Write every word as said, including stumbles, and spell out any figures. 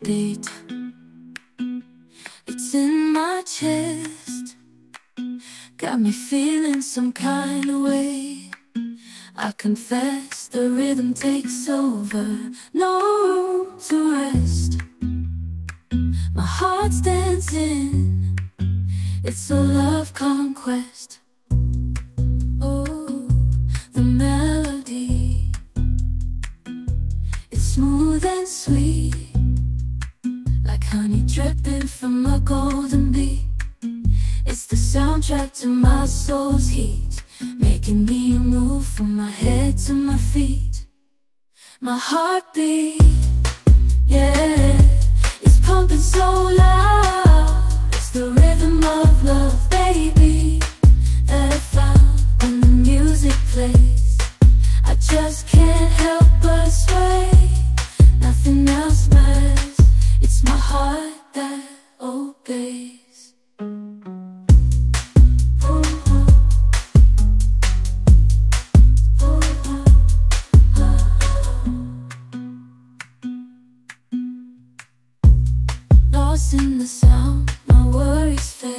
heartbeat. It's in my chest, got me feeling some kind of way. I confess the rhythm takes over, no room to rest. My heart's dancing, it's a love conquest. Oh, the melody, it's smooth and sweet, like honey dripping from a golden bee. It's the soundtrack to my soul's heat, making me move from my head to my feet. My heartbeat, yeah, it's pumping so loud. It's the rhythm of love, baby, that I found when the music plays. I just can't help but sway, nothing else matters. It's my heart that obeys. Lost in the sound, my worries fade.